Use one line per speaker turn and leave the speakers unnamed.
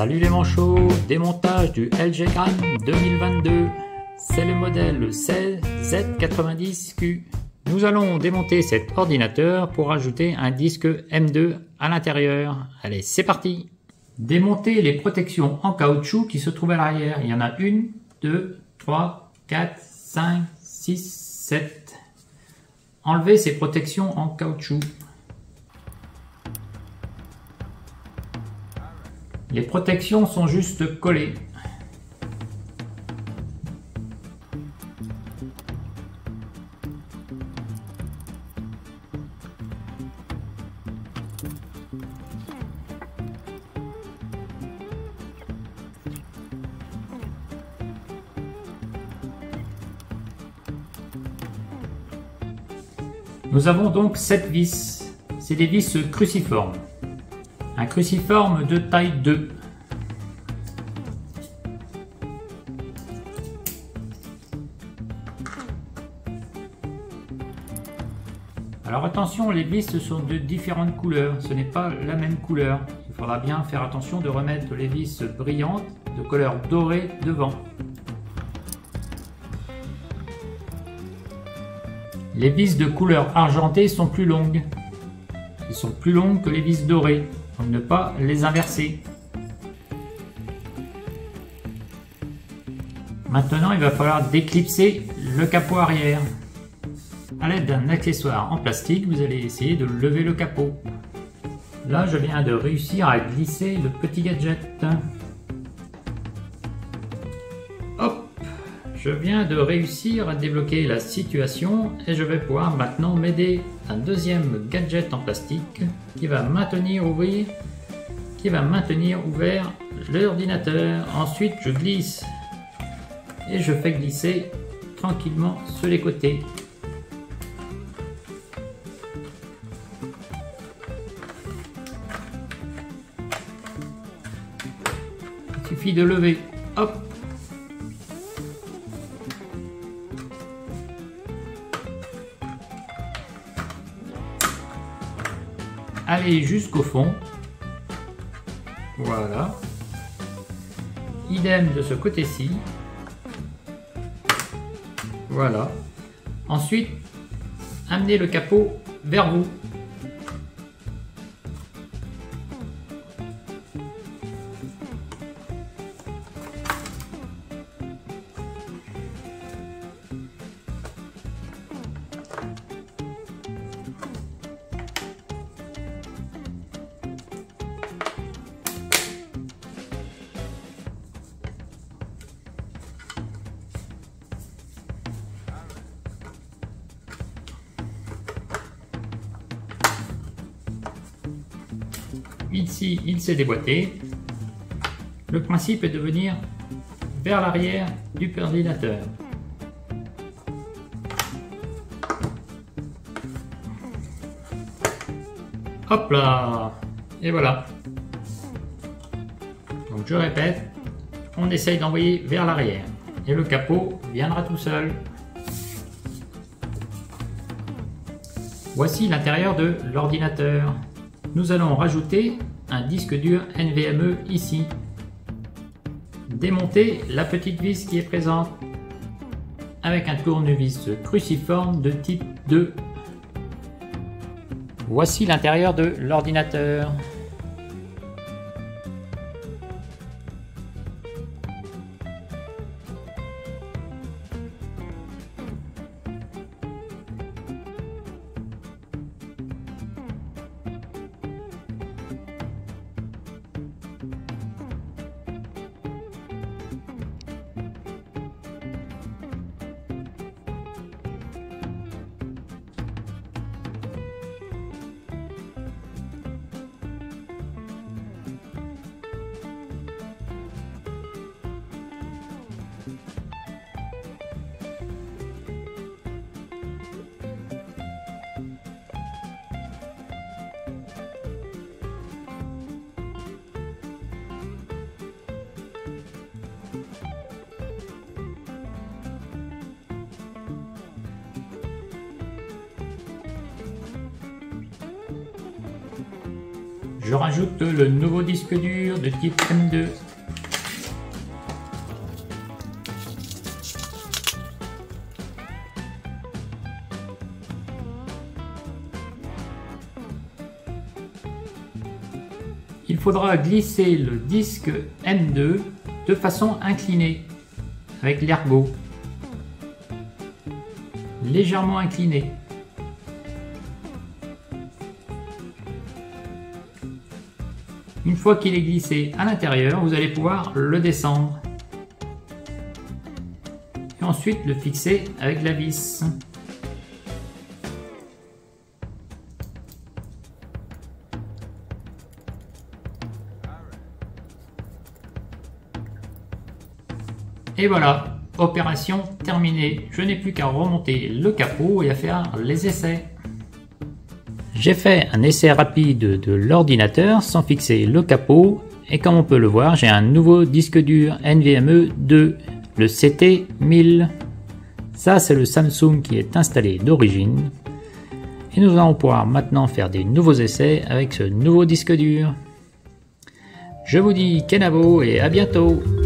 Salut les manchots, démontage du LG Gram 2022, c'est le modèle Z90Q. Nous allons démonter cet ordinateur pour ajouter un disque M2 à l'intérieur. Allez, c'est parti! Démonter les protections en caoutchouc qui se trouvent à l'arrière. Il y en a 1, 2, 3, 4, 5, 6, 7. Enlever ces protections en caoutchouc. Les protections sont juste collées. Nous avons donc 7 vis. C'est des vis cruciformes. Un cruciforme de taille 2. Alors attention, les vis sont de différentes couleurs. Ce n'est pas la même couleur. Il faudra bien faire attention de remettre les vis brillantes de couleur dorée devant. Les vis de couleur argentée sont plus longues. Elles sont plus longues que les vis dorées. Donc ne pas les inverser. Maintenant, il va falloir déclipser le capot arrière. À l'aide d'un accessoire en plastique, vous allez essayer de lever le capot. Là, je viens de réussir à glisser le petit gadget. Hop! Je viens de réussir à débloquer la situation et je vais pouvoir maintenant m'aider d'un deuxième gadget en plastique qui va maintenir ouvert l'ordinateur. Ensuite, je glisse et je fais glisser tranquillement sur les côtés. Il suffit de lever. Hop! Allez jusqu'au fond. Voilà. Idem de ce côté-ci. Voilà. Ensuite, amenez le capot vers vous. Ici, il s'est déboîté. Le principe est de venir vers l'arrière du ordinateur. Hop là! Et voilà. Donc je répète, on essaye d'envoyer vers l'arrière. Et le capot viendra tout seul. Voici l'intérieur de l'ordinateur. Nous allons rajouter un disque dur NVMe ici. Démonter la petite vis qui est présente avec un tournevis cruciforme de type 2. Voici l'intérieur de l'ordinateur. Je rajoute le nouveau disque dur de type M2. Il faudra glisser le disque M2 de façon inclinée avec l'ergot, légèrement incliné. Une fois qu'il est glissé à l'intérieur, vous allez pouvoir le descendre et ensuite le fixer avec la vis. Et voilà, opération terminée. Je n'ai plus qu'à remonter le capot et à faire les essais. J'ai fait un essai rapide de l'ordinateur sans fixer le capot et comme on peut le voir, j'ai un nouveau disque dur NVMe 2, le CT1000. Ça, c'est le Samsung qui est installé d'origine. Et nous allons pouvoir maintenant faire des nouveaux essais avec ce nouveau disque dur. Je vous dis kenavo et à bientôt!